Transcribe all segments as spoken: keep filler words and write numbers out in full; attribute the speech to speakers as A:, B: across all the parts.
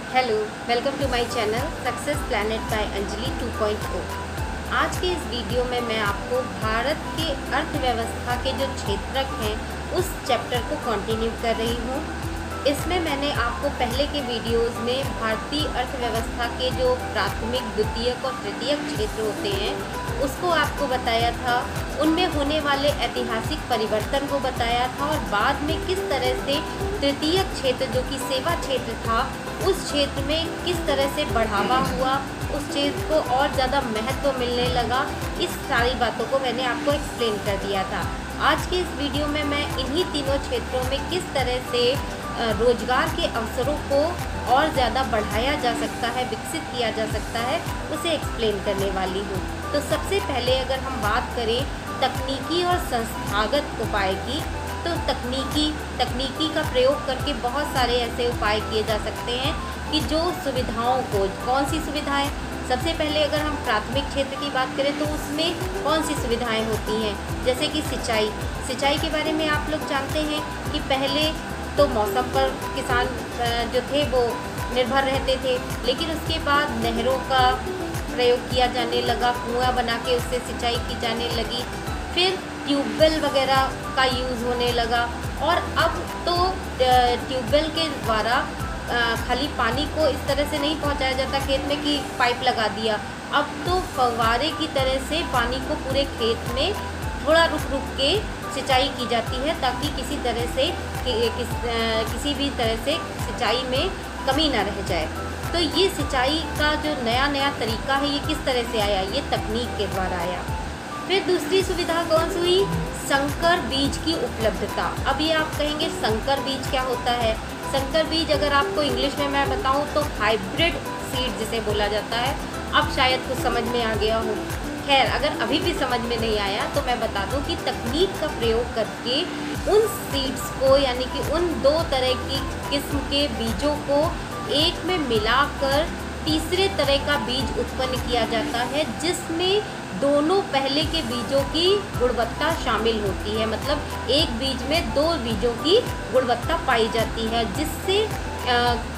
A: Hello, welcome to my channel success planet by Anjali two point O. आज के इस video में मैं आपको भारत के अर्थव्यवस्था के जो क्षेत्रक हैं उस चैप्टर को कंटिन्यू कर रही हूँ। इसमें मैंने आपको पहले के वीडियोस में भारतीय अर्थव्यवस्था के जो प्राथमिक, द्वितीयक और तृतीयक क्षेत्र होते हैं उसको आपको बताया था, उनमें होने वाले ऐतिहासिक परिवर्तन को बताया था और बाद में किस तरह से तृतीयक क्षेत्र जो कि सेवा क्षेत्र था उस क्षेत्र में किस तरह से बढ़ावा हुआ, उस क्षेत्र को और ज़्यादा महत्व मिलने लगा। इस सारी बातों को मैंने आपको एक्सप्लेन कर दिया था। आज के इस वीडियो में मैं इन्हीं तीनों क्षेत्रों में किस तरह से रोजगार के अवसरों को और ज़्यादा बढ़ाया जा सकता है, विकसित किया जा सकता है, उसे एक्सप्लेन करने वाली हूँ। तो सबसे पहले अगर हम बात करें तकनीकी और संस्थागत उपाय की, तो तकनीकी तकनीकी का प्रयोग करके बहुत सारे ऐसे उपाय किए जा सकते हैं कि जो सुविधाओं को, कौन सी सुविधाएं, सबसे पहले अगर हम प्राथमिक क्षेत्र की बात करें तो उसमें कौन सी सुविधाएं होती हैं, जैसे कि सिंचाई। सिंचाई के बारे में आप लोग जानते हैं कि पहले तो मौसम पर किसान जो थे वो निर्भर रहते थे, लेकिन उसके बाद नहरों का प्रयोग किया जाने लगा, कुआं बना के उससे सिंचाई की जाने लगी, फिर ट्यूबवेल वगैरह का यूज़ होने लगा और अब तो ट्यूबवेल के द्वारा खाली पानी को इस तरह से नहीं पहुंचाया जाता खेत में कि पाइप लगा दिया, अब तो फव्वारे की तरह से पानी को पूरे खेत में थोड़ा रुक रुक के सिंचाई की जाती है ताकि किसी तरह से कि, किस, किसी भी तरह से सिंचाई में कमी ना रह जाए। तो ये सिंचाई का जो नया नया तरीका है ये किस तरह से आया, ये तकनीक के द्वारा आया। फिर दूसरी सुविधा कौन सी हुई, संकर बीज की उपलब्धता। अब ये आप कहेंगे संकर बीज क्या होता है। संकर बीज अगर आपको इंग्लिश में मैं बताऊं तो हाइब्रिड सीड जिसे बोला जाता है। अब शायद कुछ समझ में आ गया हो, खैर अगर अभी भी समझ में नहीं आया तो मैं बता दूं कि तकनीक का प्रयोग करके उन सीड्स को, यानी कि उन दो तरह की किस्म के बीजों को एक में मिलाकर तीसरे तरह का बीज उत्पन्न किया जाता है जिसमें दोनों पहले के बीजों की गुणवत्ता शामिल होती है। मतलब एक बीज में दो बीजों की गुणवत्ता पाई जाती है जिससे आ,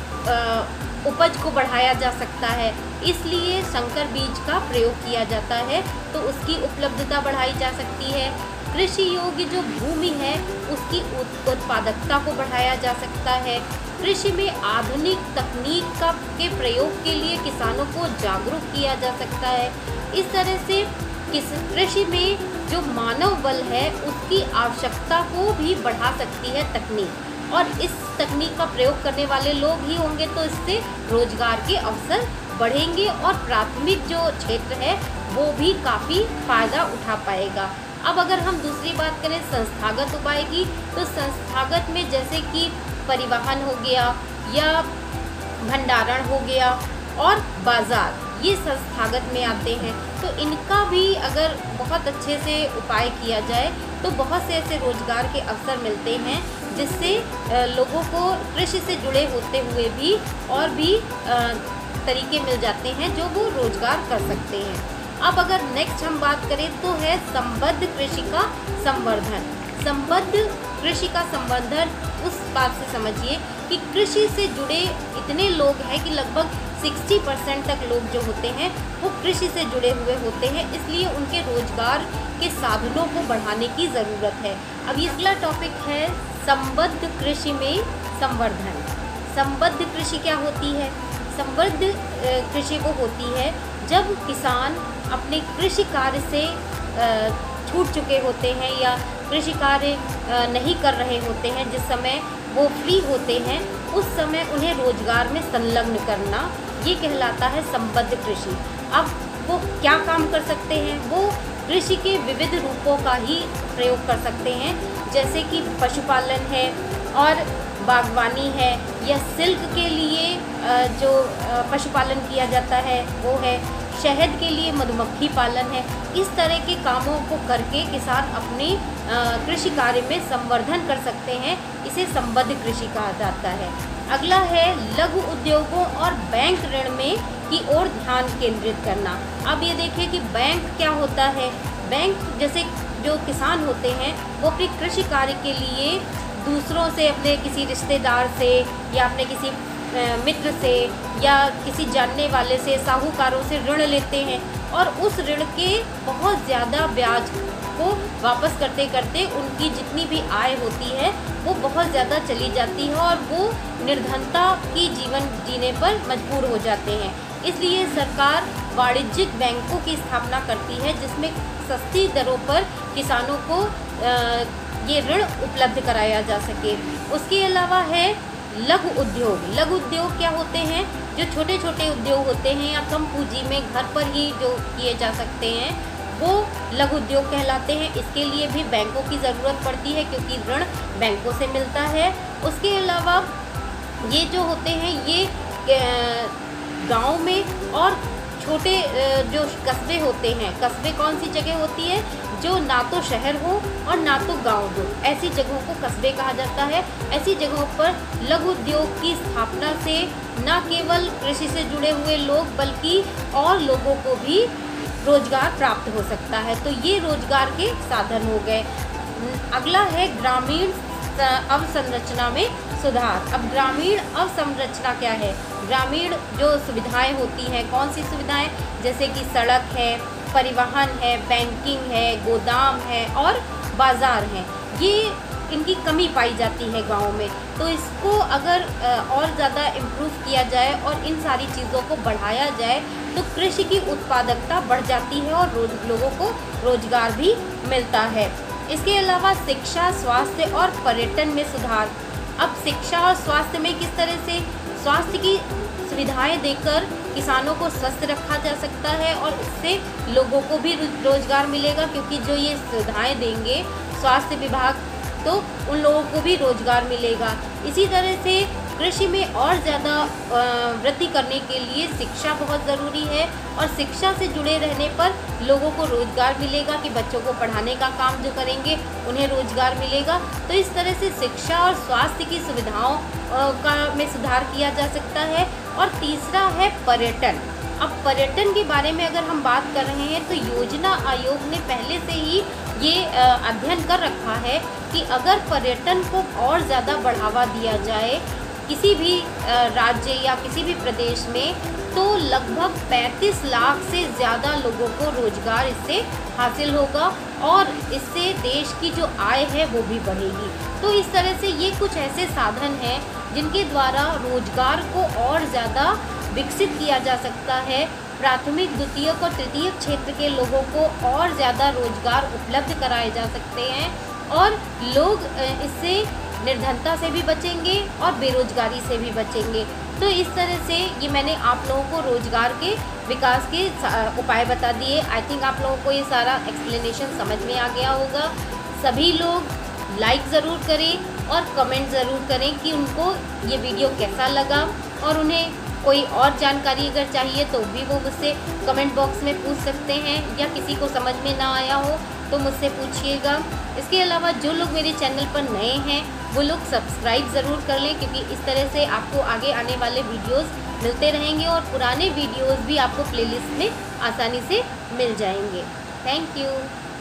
A: आ, उपज को बढ़ाया जा सकता है, इसलिए संकर बीज का प्रयोग किया जाता है तो उसकी उपलब्धता बढ़ाई जा सकती है। कृषि योग्य जो भूमि है उसकी उत्पादकता को बढ़ाया जा सकता है। कृषि में आधुनिक तकनीक का के प्रयोग के लिए किसानों को जागरूक किया जा सकता है। इस तरह से किस कृषि में जो मानव बल है उसकी आवश्यकता को भी बढ़ा सकती है तकनीक, और इस तकनीक का प्रयोग करने वाले लोग ही होंगे तो इससे रोजगार के अवसर बढ़ेंगे और प्राथमिक जो क्षेत्र है वो भी काफ़ी फ़ायदा उठा पाएगा। अब अगर हम दूसरी बात करें संस्थागत उपाय की, तो संस्थागत में जैसे कि परिवहन हो गया या भंडारण हो गया और बाज़ार, ये संस्थागत में आते हैं। तो इनका भी अगर बहुत अच्छे से उपाय किया जाए तो बहुत से ऐसे रोजगार के अवसर मिलते हैं जिससे लोगों को कृषि से जुड़े होते हुए भी और भी तरीके मिल जाते हैं जो वो रोजगार कर सकते हैं। अब अगर नेक्स्ट हम बात करें तो है संबद्ध कृषि का संवर्धन। संबद्ध कृषि का संवर्धन उस बात से समझिए कि कृषि से जुड़े इतने लोग हैं कि लगभग साठ परसेंट तक लोग जो होते हैं वो कृषि से जुड़े हुए होते हैं, इसलिए उनके रोजगार के साधनों को बढ़ाने की ज़रूरत है। अब ये अगला टॉपिक है संबद्ध कृषि में संवर्धन। संबद्ध कृषि क्या होती है? संबद्ध कृषि वो होती है जब किसान अपने कृषि कार्य से छूट चुके होते हैं या कृषि कार्य नहीं कर रहे होते हैं, जिस समय वो फ्री होते हैं उस समय उन्हें रोजगार में संलग्न करना, ये कहलाता है संबद्ध कृषि। अब वो क्या काम कर सकते हैं? वो कृषि के विविध रूपों का ही प्रयोग कर सकते हैं, जैसे कि पशुपालन है और बागवानी है, या सिल्क के लिए जो पशुपालन किया जाता है वो है, शहद के लिए मधुमक्खी पालन है। इस तरह के कामों को करके किसान अपने कृषि कार्य में संवर्धन कर सकते हैं, इसे संबद्ध कृषि कहा जाता है। अगला है लघु उद्योगों और बैंक ऋण में की ओर ध्यान केंद्रित करना। अब ये देखिए कि बैंक क्या होता है। बैंक जैसे जो किसान होते हैं वो अपने कृषि कार्य के लिए दूसरों से, अपने किसी रिश्तेदार से या अपने किसी मित्र से या किसी जानने वाले से, साहूकारों से ऋण लेते हैं और उस ऋण के बहुत ज़्यादा ब्याज को वापस करते करते उनकी जितनी भी आय होती है वो बहुत ज़्यादा चली जाती है और वो निर्धनता की जीवन जीने पर मजबूर हो जाते हैं। इसलिए सरकार वाणिज्यिक बैंकों की स्थापना करती है जिसमें सस्ती दरों पर किसानों को ये ऋण उपलब्ध कराया जा सके। उसके अलावा है लघु उद्योग। लघु उद्योग क्या होते हैं? जो छोटे छोटे उद्योग होते हैं या कम पूंजी में घर पर ही जो किए जा सकते हैं वो लघु उद्योग कहलाते हैं। इसके लिए भी बैंकों की ज़रूरत पड़ती है क्योंकि ऋण बैंकों से मिलता है। उसके अलावा ये जो होते हैं ये गांव में और छोटे जो कस्बे होते हैं, कस्बे कौन सी जगह होती है? जो ना तो शहर हो और ना तो गांव हो, ऐसी जगहों को कस्बे कहा जाता है। ऐसी जगहों पर लघु उद्योग की स्थापना से न केवल कृषि से जुड़े हुए लोग बल्कि और लोगों को भी रोजगार प्राप्त हो सकता है। तो ये रोजगार के साधन हो गए। अगला है ग्रामीण अवसंरचना में सुधार। अब ग्रामीण अवसंरचना क्या है? ग्रामीण जो सुविधाएं होती हैं, कौन सी सुविधाएं? जैसे कि सड़क है, परिवहन है, बैंकिंग है, गोदाम है और बाज़ार हैं, ये इनकी कमी पाई जाती है गाँव में। तो इसको अगर और ज़्यादा इम्प्रूव किया जाए और इन सारी चीज़ों को बढ़ाया जाए तो कृषि की उत्पादकता बढ़ जाती है और रोज लोगों को रोजगार भी मिलता है। इसके अलावा शिक्षा, स्वास्थ्य और पर्यटन में सुधार। अब शिक्षा और स्वास्थ्य में किस तरह से? स्वास्थ्य की सुविधाएं देकर किसानों को स्वस्थ रखा जा सकता है और इससे लोगों को भी रोजगार मिलेगा क्योंकि जो ये सुविधाएं देंगे स्वास्थ्य विभाग तो उन लोगों को भी रोजगार मिलेगा। इसी तरह से कृषि में और ज़्यादा वृद्धि करने के लिए शिक्षा बहुत ज़रूरी है और शिक्षा से जुड़े रहने पर लोगों को रोजगार मिलेगा कि बच्चों को पढ़ाने का काम जो करेंगे उन्हें रोजगार मिलेगा। तो इस तरह से शिक्षा और स्वास्थ्य की सुविधाओं का में सुधार किया जा सकता है। और तीसरा है पर्यटन। अब पर्यटन के बारे में अगर हम बात कर रहे हैं तो योजना आयोग ने पहले से ही ये अध्ययन कर रखा है कि अगर पर्यटन को और ज़्यादा बढ़ावा दिया जाए किसी भी राज्य या किसी भी प्रदेश में तो लगभग पैंतीस लाख से ज़्यादा लोगों को रोजगार इससे हासिल होगा और इससे देश की जो आय है वो भी बढ़ेगी। तो इस तरह से ये कुछ ऐसे साधन हैं जिनके द्वारा रोजगार को और ज़्यादा विकसित किया जा सकता है। प्राथमिक, द्वितीयक और तृतीयक क्षेत्र के लोगों को और ज़्यादा रोजगार उपलब्ध कराए जा सकते हैं और लोग इससे निर्धनता से भी बचेंगे और बेरोजगारी से भी बचेंगे। तो इस तरह से ये मैंने आप लोगों को रोजगार के विकास के उपाय बता दिए। आई थिंक आप लोगों को ये सारा एक्सप्लेनेशन समझ में आ गया होगा। सभी लोग लाइक ज़रूर करें और कमेंट ज़रूर करें कि उनको ये वीडियो कैसा लगा और उन्हें कोई और जानकारी अगर चाहिए तो भी वो मुझसे कमेंट बॉक्स में पूछ सकते हैं या किसी को समझ में ना आया हो तो मुझसे पूछिएगा। इसके अलावा जो लोग मेरे चैनल पर नए हैं वो लोग सब्सक्राइब ज़रूर कर लें क्योंकि इस तरह से आपको आगे आने वाले वीडियोस मिलते रहेंगे और पुराने वीडियोस भी आपको प्लेलिस्ट में आसानी से मिल जाएंगे। Thank you.